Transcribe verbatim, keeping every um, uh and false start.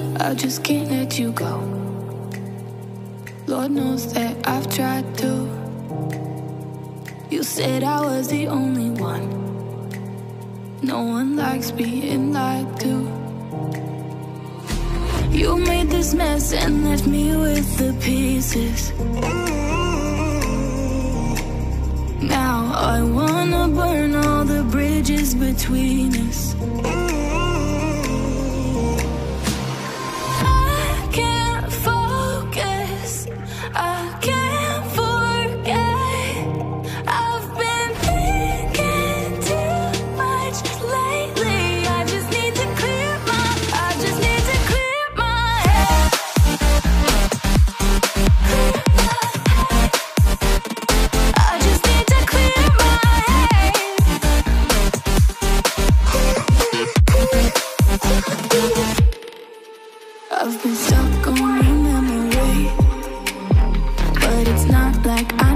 I just can't let you go. Lord knows that I've tried to. You said I was the only one. No one likes being lied to. You made this mess and left me with the pieces. Now I wanna burn all the bridges between us. I can't focus, I can't forget. I've been thinking too much lately. I just need to clear my, I just need to clear my head. Clear my head. I just need to clear my head. I've been stuck on your memory, but it's not like I